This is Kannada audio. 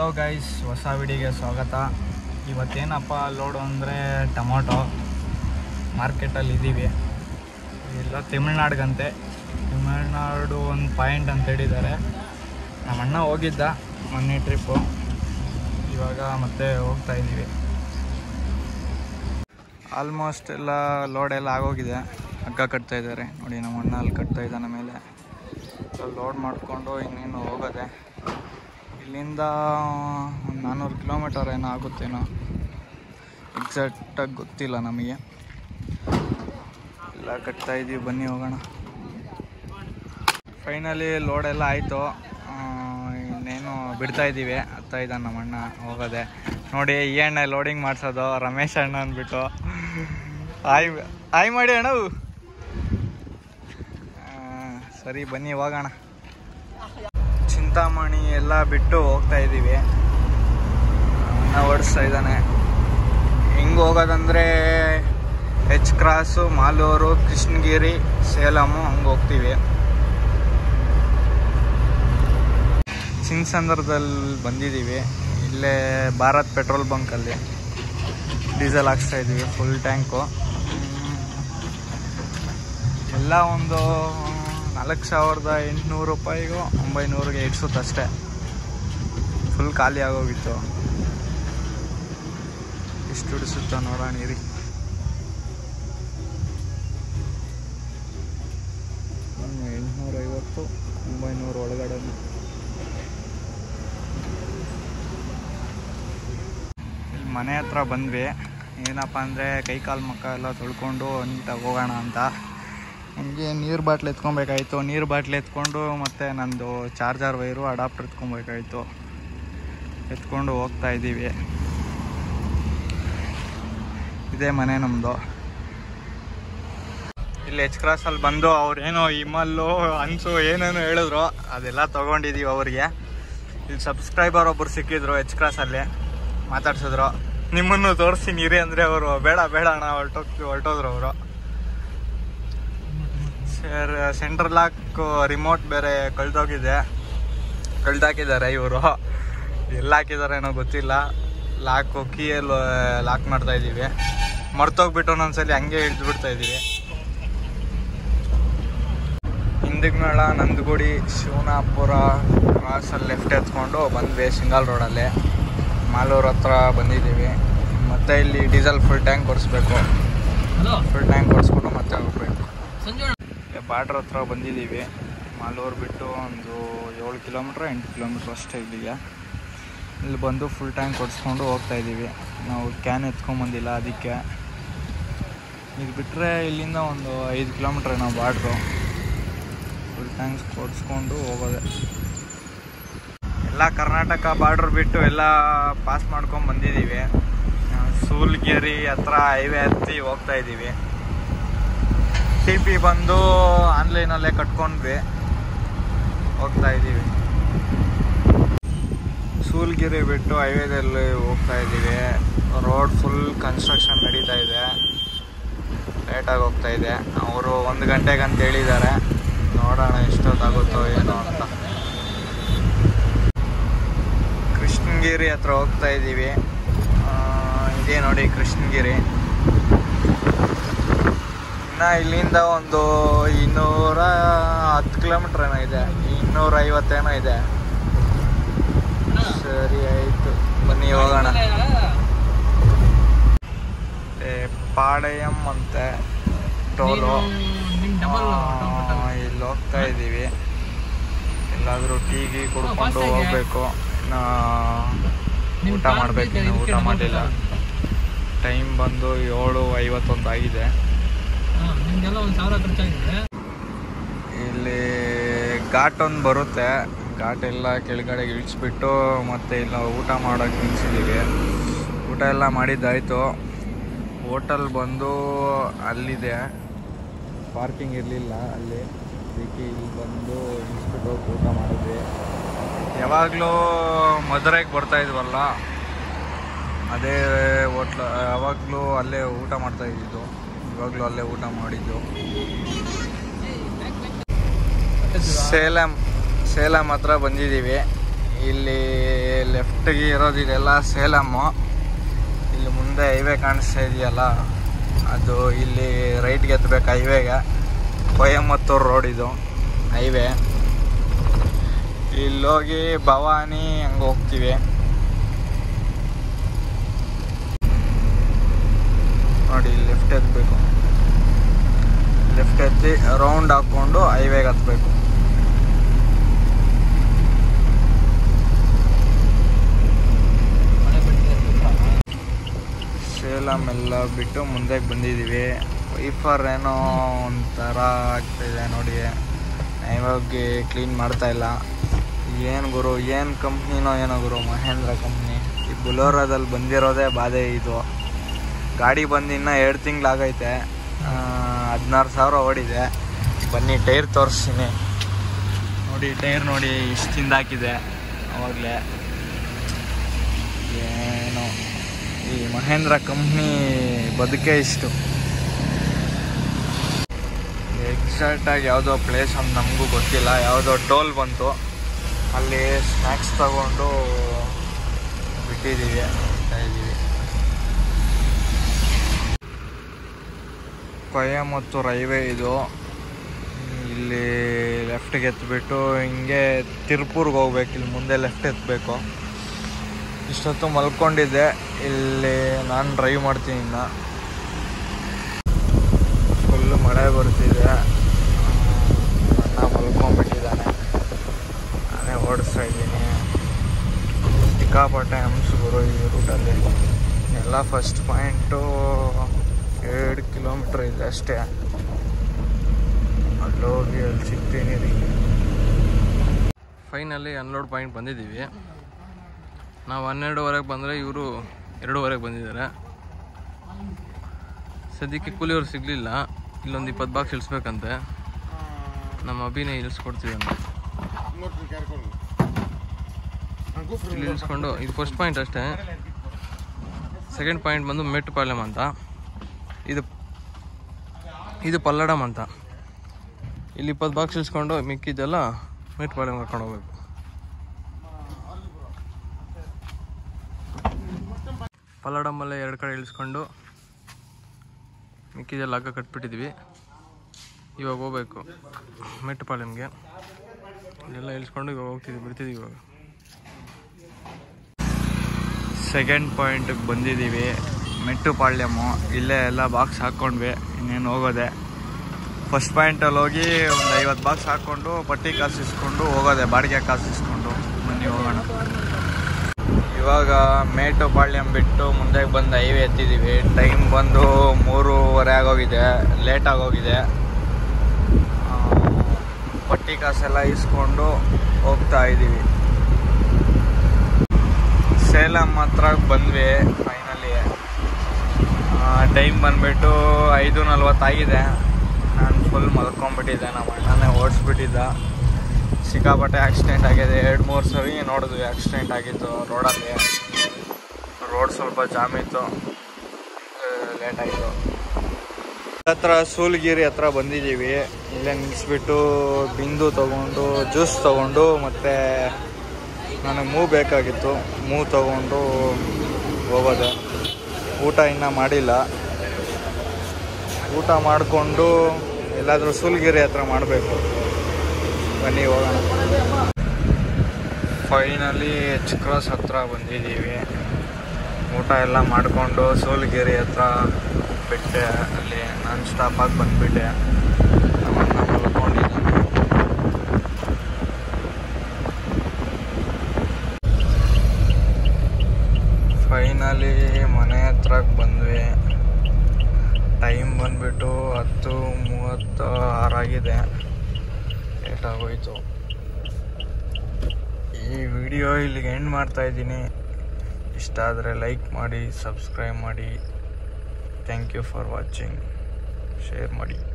ಹಲೋ ಗೈಸ್, ಹೊಸ ವಿಡಿಯೋಗೆ ಸ್ವಾಗತ. ಇವತ್ತೇನಪ್ಪ ಲೋಡು ಅಂದರೆ ಟೊಮೊಟೊ. ಮಾರ್ಕೆಟಲ್ಲಿ ಇದ್ದೀವಿ. ಇಲ್ಲ ತಮಿಳ್ನಾಡಿಗಂತೆ. ತಮಿಳ್ನಾಡು ಒಂದು ಪಾಯಿಂಟ್ ಅಂತ ಹೇಳಿದ್ದಾರೆ. ನಮ್ಮ ಅಣ್ಣ ಹೋಗಿದ್ದ ಮೊನ್ನೆ ಟ್ರಿಪ್ಪು. ಇವಾಗ ಮತ್ತೆ ಹೋಗ್ತಾ ಇದ್ದೀವಿ. ಆಲ್ಮೋಸ್ಟ್ ಎಲ್ಲ ಲೋಡೆಲ್ಲ ಆಗೋಗಿದೆ. ಹಗ್ಗ ಕಟ್ತಾ ಇದ್ದಾರೆ ನೋಡಿ. ನಮ್ಮ ಅಣ್ಣ ಅಲ್ಲಿ ಕಟ್ತಾ ಇದ್ದಾನೆ ಮೇಲೆ. ಲೋಡ್ ಮಾಡಿಕೊಂಡು ಇನ್ನೇನು ಹೋಗೋದೆ. ಇಲ್ಲಿಂದ ಒಂದು 400 ಕಿಲೋಮೀಟರ್ ಏನೋ ಆಗುತ್ತೇನೋ, ಎಕ್ಸಾಕ್ಟಾಗಿ ಗೊತ್ತಿಲ್ಲ ನಮಗೆ. ಎಲ್ಲ ಕಟ್ತಾ ಇದ್ದೀವಿ, ಬನ್ನಿ ಹೋಗೋಣ. ಫೈನಲಿ ಲೋಡೆಲ್ಲ ಆಯಿತು. ಇನ್ನೇನು ಬಿಡ್ತಾ ಇದ್ದೀವಿ. ಹತ್ತಾ ಇದ್ದಾನೆ ನಮ್ಮ ಅಣ್ಣ ಹೋಗೋದೆ. ನೋಡಿ ಈ ಅಣ್ಣ ಲೋಡಿಂಗ್ ಮಾಡಿಸೋದು ರಮೇಶ್ ಅಣ್ಣ ಅಂದ್ಬಿಟ್ಟು. ಆಯ್ ಮಾಡಿ ಅಣ್ಣ. ಸರಿ ಬನ್ನಿ ಹೋಗೋಣ. ಚಿಂತಾಮಣಿ ಎಲ್ಲ ಬಿಟ್ಟು ಹೋಗ್ತಾ ಇದ್ದೀವಿ. ಅಣ್ಣ ಓಡಿಸ್ತಾ ಇದ್ದಾನೆ. ಹೆಂಗೆ ಹೋಗೋದಂದರೆ ಎಚ್ ಕ್ರಾಸು, ಮಾಲೂರು, ಕೃಷ್ಣಗಿರಿ, ಸೇಲಮು ಹಂಗೆ ಹೋಗ್ತೀವಿ. ಚಿನ್ಸಂದ್ರದಲ್ಲಿ ಬಂದಿದ್ದೀವಿ. ಇಲ್ಲೇ ಭಾರತ್ ಪೆಟ್ರೋಲ್ ಬಂಕಲ್ಲಿ ಡೀಸೆಲ್ ಹಾಕ್ಸ್ತಾ ಇದ್ದೀವಿ, ಫುಲ್ ಟ್ಯಾಂಕು. ಎಲ್ಲ ಒಂದು 4,800 ರೂಪಾಯಿಗೋ 900ಗೆ ಇಡ್ಸುತ್ತಷ್ಟೇ. ಫುಲ್ ಖಾಲಿ ಆಗೋಗಿತ್ತು. ಎಷ್ಟು ಹಿಡಿಸುತ್ತೋ ನೋಡೋಣ ಇರಿ. $850, $900 ಒಳಗಡೆ. ಇಲ್ಲಿ ಮನೆ ಹತ್ರ ಬಂದ್ವಿ. ಏನಪ್ಪ ಅಂದರೆ ಕೈ ಕಾಲು ಮುಖ ಎಲ್ಲ ತೊಳ್ಕೊಂಡು ನೀಟಾಗಿ ಹೋಗೋಣ ಅಂತ. ಹಂಗೆ ನೀರು ಬಾಟ್ಲು ಎತ್ಕೊಬೇಕಾಯ್ತು. ನೀರು ಬಾಟ್ಲು ಎತ್ಕೊಂಡು ಮತ್ತು ನಂದು ಚಾರ್ಜರ್ ವೈರು ಅಡಾಪ್ಟರ್ ಎತ್ಕೊಬೇಕಾಯ್ತು. ಎತ್ಕೊಂಡು ಹೋಗ್ತಾ ಇದ್ದೀವಿ. ಇದೇ ಮನೆ ನಮ್ಮದು. ಇಲ್ಲಿ ಎಚ್ ಕ್ರಾಸಲ್ಲಿ ಬಂದು ಅವ್ರೇನೋ ಇಮಲ್ಲು ಅನ್ಸು ಏನೇನೋ ಹೇಳಿದ್ರು, ಅದೆಲ್ಲ ತೊಗೊಂಡಿದ್ದೀವಿ ಅವ್ರಿಗೆ. ಇಲ್ಲಿ ಸಬ್ಸ್ಕ್ರೈಬರ್ ಒಬ್ಬರು ಸಿಕ್ಕಿದ್ರು ಎಚ್ ಕ್ರಾಸಲ್ಲಿ, ಮಾತಾಡ್ಸಿದ್ರು. ನಿಮ್ಮನ್ನು ತೋರಿಸ್ತೀನಿ ಇರಿ ಅಂದರೆ ಅವರು ಬೇಡ ಅಣ್ಣ ಹೊರಟೋದ್ರು ಅವರು. ಸೆಂಟ್ರಲ್ ಲಾಕ್ ರಿಮೋಟ್ ಬೇರೆ ಕಳ್ದಾಕಿದ್ದಾರೆ ಇವರು. ಎಲ್ಲ ಹಾಕಿದ್ದಾರೆ ಏನೋ ಗೊತ್ತಿಲ್ಲ. ಲಾಕು ಕೀಯಲ್ಲಿ ಲಾಕ್ ಮಾಡ್ತಾ ಇದ್ದೀವಿ. ಮರ್ತೋಗ್ಬಿಟ್ಟು ಒಂದೊಂದ್ಸಲಿ ಹಂಗೆ ಹಿಡಿದ್ಬಿಡ್ತಾ ಇದ್ದೀವಿ. ಹಿಂದಗ್ಮೇಳ, ನಂದಗುಡಿ, ಶಿವನಾಪುರ ಕ್ರಾಸಲ್ಲಿ ಲೆಫ್ಟ್ ಎತ್ಕೊಂಡು ಬಂದ್ವಿ. ಸಿಂಗಲ್ ರೋಡಲ್ಲಿ ಮಾಲೂರು ಹತ್ರ ಬಂದಿದ್ದೀವಿ. ಮತ್ತು ಇಲ್ಲಿ ಡೀಸೆಲ್ ಫುಲ್ ಟ್ಯಾಂಕ್ ಕೊಡಿಸ್ಬೇಕು. ಫುಲ್ ಟ್ಯಾಂಕ್ ಕೊಡಿಸ್ಕೊಂಡು ಮತ್ತೆ ಹೋಗ್ಬೇಕು. ಬಾರ್ಡ್ರ್ ಹತ್ರ ಬಂದಿದ್ದೀವಿ. ಮಾಲೂರು ಬಿಟ್ಟು ಒಂದು 7 ಕಿಲೋಮೀಟ್ರ್ 8 ಕಿಲೋಮೀಟ್ರ್ ಅಷ್ಟೇ ಇಲ್ಲಿಗೆ. ಇಲ್ಲಿ ಬಂದು ಫುಲ್ ಟ್ಯಾಂಕ್ ಕೊಡಿಸ್ಕೊಂಡು ಹೋಗ್ತಾ ಇದ್ದೀವಿ. ನಾವು ಕ್ಯಾನ್ ಎತ್ಕೊಂಬಂದಿಲ್ಲ ಅದಕ್ಕೆ. ಇದು ಬಿಟ್ಟರೆ ಇಲ್ಲಿಂದ ಒಂದು 5 ಕಿಲೋಮೀಟ್ರ್ ನಾವು ಬಾರ್ಡ್ರು. ಫುಲ್ ಟ್ಯಾಂಕ್ಸ್ ಕೊಡಿಸ್ಕೊಂಡು ಹೋಗೋದೆ. ಎಲ್ಲ ಕರ್ನಾಟಕ ಬಾರ್ಡ್ರ್ ಬಿಟ್ಟು ಎಲ್ಲ ಪಾಸ್ ಮಾಡ್ಕೊಂಡು ಬಂದಿದ್ದೀವಿ. ಸೂಲ್ಗಿರಿ ಹತ್ರ ಹೈವೇ ಹತ್ತಿ ಹೋಗ್ತಾ ಇದ್ದೀವಿ. TP ಬಂದು ಆನ್ಲೈನಲ್ಲೇ ಕಟ್ಕೊಂಡ್ವಿ, ಹೋಗ್ತಾ ಇದ್ದೀವಿ. ಸೂಲ್ಗಿರಿ ಬಿಟ್ಟು ಹೈವೇದಲ್ಲಿ ಹೋಗ್ತಾ ಇದ್ದೀವಿ. ರೋಡ್ ಫುಲ್ ಕನ್ಸ್ಟ್ರಕ್ಷನ್ ನಡೀತಾ ಇದೆ. ಲೇಟಾಗಿ ಹೋಗ್ತಾ ಇದೆ. ಅವರು 1 ಗಂಟೆಗೆ ಅಂತ ಹೇಳಿದ್ದಾರೆ. ನೋಡೋಣ ಎಷ್ಟೊತ್ತಾಗುತ್ತೋ ಏನೋ ಅಂತ. ಕೃಷ್ಣಗಿರಿ ಹತ್ರ ಹೋಗ್ತಾ ಇದ್ದೀವಿ. ಇದೇ ನೋಡಿ ಕೃಷ್ಣಗಿರಿ. ಇಲ್ಲಿಂದ ಒಂದು 210 ಕಿಲೋಮೀಟ್ರ್ ಏನೋ ಇದೆ, 250 ಏನೋ ಇದೆ. ಸರಿ ಆಯಿತು, ಬನ್ನಿ ಹೋಗೋಣ. ಪಾಡಯಂ ಅಂತೆ ಟೋಲು. ಇಲ್ಲಿ ಹೋಗ್ತಾ ಇದ್ದೀವಿ. ಎಲ್ಲಾದರೂ ಟೀ ಕುಡ್ಕೊಂಡು ಹೋಗ್ಬೇಕು. ಊಟ ಮಾಡಬೇಕು. ಇನ್ನು ಊಟ ಮಾಡಲಿಲ್ಲ. ಟೈಮ್ ಬಂದು 7:51 ಆಗಿದೆ. ಇಲ್ಲಿ ಘಾಟ್ ಒಂದು ಬರುತ್ತೆ. ಘಾಟ್ ಎಲ್ಲ ಕೆಳಗಡೆಗೆ ಇಳಿಸ್ಬಿಟ್ಟು ಮತ್ತೆ ಇಲ್ಲ ಊಟ ಮಾಡೋಕ್ಕೆ ನಿಲ್ಸಿದ್ದೀವಿ. ಊಟ ಎಲ್ಲ ಮಾಡಿದ್ದಾಯಿತು. ಹೋಟೆಲ್ ಬಂದು ಅಲ್ಲಿದೆ, ಪಾರ್ಕಿಂಗ್ ಇರಲಿಲ್ಲ ಅಲ್ಲಿ. ಅದಕ್ಕೆ ಇಲ್ಲಿ ಬಂದು ಇಳಿಸ್ಬಿಟ್ಟು ಊಟ ಮಾಡಿದ್ವಿ. ಯಾವಾಗಲೂ ಮಧುರೈಗೆ ಬರ್ತಾಯಿದ್ವಲ್ಲ, ಅದೇ ಹೋಟ್ಲ. ಯಾವಾಗಲೂ ಅಲ್ಲೇ ಊಟ ಮಾಡ್ತಾಯಿದ್ದು. ಇವಾಗಲೂ ಅಲ್ಲೇ ಊಟ ಮಾಡಿದ್ದು. ಸೇಲಂ ಹತ್ರ ಬಂದಿದ್ದೀವಿ. ಇಲ್ಲಿ ಲೆಫ್ಟ್ಗೆ ಇರೋದಿದೆಲ್ಲ ಸೇಲಮ್ಮು. ಇಲ್ಲಿ ಮುಂದೆ ಹೈವೇ ಕಾಣಿಸ್ತಾ ಇದೆಯಲ್ಲ, ಅದು ಇಲ್ಲಿ ರೈಟ್ಗೆ ಎತ್ತಬೇಕು ಹೈವೇಗೆ. ಕೊಯಮತ್ತೂರು ರೋಡ್ ಇದು ಹೈವೇ. ಇಲ್ಲೋಗಿ ಭವಾನಿ ಹಂಗೆ ಹೋಗ್ತೀವಿ. ನೋಡಿ ಲೆಫ್ಟ್ ಎತ್ತಬೇಕು, ಲೆಫ್ಟ್ ಎತ್ತಿ ರೌಂಡ್ ಹಾಕ್ಕೊಂಡು ಹೈವೇಗೆ ಹತ್ಬೇಕು. ಸೇಲಂ ಎಲ್ಲ ಬಿಟ್ಟು ಮುಂದೆ ಬಂದಿದ್ದೀವಿ. ವೈಫರ್ ಏನೋ ಒಂಥರ ಆಗ್ತಾಯಿದೆ ನೋಡಿ, ಇವಾಗ ಕ್ಲೀನ್ ಮಾಡ್ತಾಯಿಲ್ಲ. ಏನು ಗುರು, ಏನು ಕಂಪ್ನಿನೋ ಏನೋ ಗುರು, ಮಹೇಂದ್ರ ಕಂಪ್ನಿ. ಈ ಬುಲೋರಾದಲ್ಲಿ ಬಂದಿರೋದೇ ಬಾಧೆ ಇದು. ಗಾಡಿ ಬಂದು ಇನ್ನೂ 2 ತಿಂಗಳಾಗೈತೆ, 16,000 ಓಡಿದೆ. ಬನ್ನಿ ಟೈರ್ ತೋರಿಸ್ತೀನಿ ನೋಡಿ. ಟೈರ್ ನೋಡಿ ಇಷ್ಟು ತಿಂದಾಕಿದೆ ಅವಾಗಲೇ. ಏನೋ ಈ ಮಹೇಂದ್ರ ಕಂಪ್ನಿ ಬದುಕೇ ಇಷ್ಟು. ಎಕ್ಸಾಕ್ಟಾಗಿ ಯಾವುದೋ ಪ್ಲೇಸ್ ಅಂತ ನಮಗೂ ಗೊತ್ತಿಲ್ಲ. ಯಾವುದೋ ಟೋಲ್ ಬಂತು, ಅಲ್ಲಿ ಸ್ನ್ಯಾಕ್ಸ್ ತಗೊಂಡು ಬಿಟ್ಟಿದ್ದೀವಿ, ಹೋಗ್ತಾ ಇದ್ದೀವಿ. ಕೊಯಮತ್ತೂರು ಹೈವೇ ಇದು. ಇಲ್ಲಿ ಲೆಫ್ಟಿಗೆ ಎತ್ಬಿಟ್ಟು ಹಿಂಗೆ ತಿರುಪೂರ್ಗೆ ಹೋಗ್ಬೇಕು. ಇಲ್ಲಿ ಮುಂದೆ ಲೆಫ್ಟ್ ಎತ್ತಬೇಕು. ಇಷ್ಟೊತ್ತು ಮಲ್ಕೊಂಡಿದ್ದೆ, ಇಲ್ಲಿ ನಾನು ಡ್ರೈವ್ ಮಾಡ್ತೀನಿ. ಇನ್ನು ಫುಲ್ಲು ಮಳೆ ಬರ್ತಿದೆ. ಅಣ್ಣ ಮಲ್ಕೊಂಡ್ಬಿಟ್ಟಿದ್ದಾನೆ, ನಾನೇ ಓಡಿಸ್ತಾ ಇದ್ದೀನಿ. ಸಿಕ್ಕಾಪಟ್ಟೆ ಹಂಸಗುರು ಈ ರೂಟಲ್ಲಿ. ಎಲ್ಲ ಫಸ್ಟ್ ಪಾಯಿಂಟು 2 ಕಿಲೋಮೀಟ್ರ್ ಇದೆ ಅಷ್ಟೇ. ಅಲ್ಲೋಗಿ ಅಲ್ಲಿ ಸಿಗ್ತೀನಿ ರೀ. ಫೈನಲ್ಲಿ ಅನ್ಲೋಡ್ ಪಾಯಿಂಟ್ ಬಂದಿದ್ದೀವಿ. ನಾವು 12:15 ಬಂದರೆ ಇವರು 2:15 ಬಂದಿದ್ದಾರೆ. ಸದ್ಯಕ್ಕೆ ಕೂಲಿಯವ್ರು ಸಿಗಲಿಲ್ಲ. ಇಲ್ಲೊಂದು 20 ಬಾಕ್ಸ್ ಇಳಿಸ್ಬೇಕಂತೆ. ನಮ್ಮ ಅಭಿನಯ ಇಳಿಸ್ಕೊಡ್ತೀವಿ ಅಂತ ಇಲ್ಲಿ ಇಳಿಸ್ಕೊಂಡು. ಇದು ಫಸ್ಟ್ ಪಾಯಿಂಟ್ ಅಷ್ಟೇ. ಸೆಕೆಂಡ್ ಪಾಯಿಂಟ್ ಬಂದು ಮೆಟ್ಟುಪಾಳ್ಯಂ ಅಂತ. ಇದು ಪಲ್ಲಡಂ ಅಂತ. ಇಲ್ಲಿ 20 ಬಾಕ್ಸ್ ಇಳಿಸ್ಕೊಂಡು ಮಿಕ್ಕಿದ್ದೆಲ್ಲ ಮೆಟ್ಟುಪಾಳ್ಯಂ ಕರ್ಕೊಂಡು ಹೋಗ್ಬೇಕು. ಪಲ್ಲಡಮಲ್ಲೇ 2 ಕಡೆ ಇಳಿಸ್ಕೊಂಡು ಮಿಕ್ಕಿದೆಲ್ಲ ಹಗ್ಗ ಕಟ್ಬಿಟ್ಟಿದ್ವಿ. ಇವಾಗ ಹೋಗ್ಬೇಕು ಮೆಟ್ಟುಪಾಳ್ಯಂಗೆ. ಇಲ್ಲೆಲ್ಲ ಇಳಿಸ್ಕೊಂಡು ಇವಾಗ ಬಿಡ್ತಿದ್ದೀವಿ. ಇವಾಗ ಸೆಕೆಂಡ್ ಪಾಯಿಂಟಿಗೆ ಬಂದಿದ್ದೀವಿ, ಮೆಟ್ಟುಪಾಳ್ಯಮು. ಇಲ್ಲೇ ಎಲ್ಲ ಬಾಕ್ಸ್ ಹಾಕ್ಕೊಂಡ್ವಿ, ಇನ್ನೇನು ಹೋಗೋದೆ. ಫಸ್ಟ್ ಪಾಯಿಂಟಲ್ಲಿ ಹೋಗಿ ಒಂದು 50 ಬಾಕ್ಸ್ ಹಾಕ್ಕೊಂಡು ಪಟ್ಟಿ ಕಾಸು ಇಸ್ಕೊಂಡು ಹೋಗೋದೆ, ಬಾಡಿಗೆ ಕಾಸು ಇಸ್ಕೊಂಡು. ಬನ್ನಿ ಹೋಗೋಣ. ಇವಾಗ ಮೇಟುಪಾಳ್ಯಂ ಬಿಟ್ಟು ಮುಂದೆ ಬಂದು ಹೈವೇ ಎತ್ತಿದ್ದೀವಿ. ಟೈಮ್ ಬಂದು 3:30 ಆಗೋಗಿದೆ, ಲೇಟ್ ಆಗೋಗಿದೆ. ಪಟ್ಟಿ ಕಾಸೆಲ್ಲ ಇಸ್ಕೊಂಡು ಹೋಗ್ತಾ ಇದ್ದೀವಿ. ಸೇಲಂ ಹತ್ರ ಬಂದ್ವಿ ಫೈನಲಿ. ಟೈಮ್ ಬಂದುಬಿಟ್ಟು 5:40 ಆಗಿದೆ. ನಾನು ಫುಲ್ ಮಲ್ಕೊಂಡ್ಬಿಟ್ಟಿದ್ದೆ, ನಮ್ಮ ಅಣ್ಣನೇ ಓಡಿಸ್ಬಿಟ್ಟಿದ್ದ. ಸಿಕ್ಕಾಪಟ್ಟೆ ಆಕ್ಸಿಡೆಂಟ್ ಆಗಿದೆ. 2-3 ಸರಿ ನೋಡಿದ್ವಿ ಆಕ್ಸಿಡೆಂಟ್ ಆಗಿತ್ತು ರೋಡಲ್ಲಿ. ರೋಡ್ ಸ್ವಲ್ಪ ಜಾಮ್ ಇತ್ತು, ಲೇಟ್ ಆಯಿತು. ಹತ್ರ ಸೂಲಗಿರಿ ಹತ್ರ ಬಂದಿದ್ದೀವಿ. ಇಲ್ಲೇ ನಿಲ್ಲಿಸ್ಬಿಟ್ಟು ಬಿಂದು ತೊಗೊಂಡು ಜ್ಯೂಸ್ ತೊಗೊಂಡು, ಮತ್ತು ನನಗೆ ಮೂವ್ ಬೇಕಾಗಿತ್ತು, ಮೂವ್ ತೊಗೊಂಡು ಹೋಗೋದೆ. ಊಟ ಇನ್ನೂ ಮಾಡಿಲ್ಲ. ಊಟ ಮಾಡಿಕೊಂಡು ಎಲ್ಲಾದರೂ ಸೂಲಗಿರಿ ಹತ್ರ ಮಾಡಬೇಕು. ಬನ್ನಿ ಹೋಗೋಣ. ಫೈನಲಿ ಎಚ್ ಕ್ರಾಸ್ ಹತ್ರ ಬಂದಿದ್ದೀವಿ. ಊಟ ಎಲ್ಲ ಮಾಡಿಕೊಂಡು ಸೂಲಗಿರಿ ಹತ್ರ ಬಿಟ್ಟೆ. ಅಲ್ಲಿ ನಾನ್ ಸ್ಟಾಪಾಗಿ ಬಂದುಬಿಟ್ಟೆ. ನಮ್ಮನ್ನ ಮಲ್ಕೊಂಡಿದ್ದಾನೆ. ಫೈನಲಿ ಮನೆ ಹತ್ರಕ್ಕೆ ಬಂದ್ವಿ. ಟೈಮ್ ಬಂದುಬಿಟ್ಟು 10:36 ಆಗಿದೆ. ಲೇಟ್ ಆಗೋಯ್ತು. ಈ ವಿಡಿಯೋ ಇಲ್ಲಿಗೆ ಎಂಡ್ ಮಾಡ್ತಾಯಿದ್ದೀನಿ. ಇಷ್ಟ ಆದರೆ ಲೈಕ್ ಮಾಡಿ, ಸಬ್ಸ್ಕ್ರೈಬ್ ಮಾಡಿ. Thank you for watching. Share ಮಾಡಿ.